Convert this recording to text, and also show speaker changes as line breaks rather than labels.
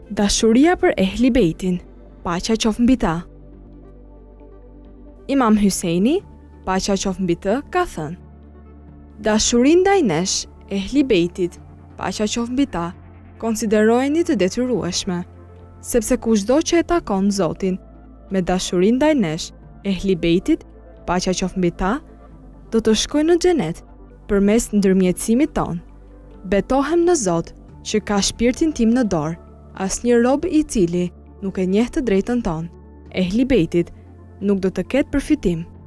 Dashuria për Ehlibejtin, paqja qoftë mbi ta. Imam Hyseini, paqja qoftë mbi të, ka thënë: dashurin ndaj nesh, Ehlibejtit, paqja qoftë mbi ta, konsiderojeni të detyrueshme, sepse kushdo që e takon Zotin me dashurin ndaj nesh, Ehlibejtit, paqja qoftë mbi ta, do të shkojë në xhenet përmes ndërmjetësimit ton. Betohem në Zot që ka shpirtin tim në dorë, asnjë rob i cili nuk e njeh të drejtën tonë, Ehlibejtit, nuk do të ketë përfitim.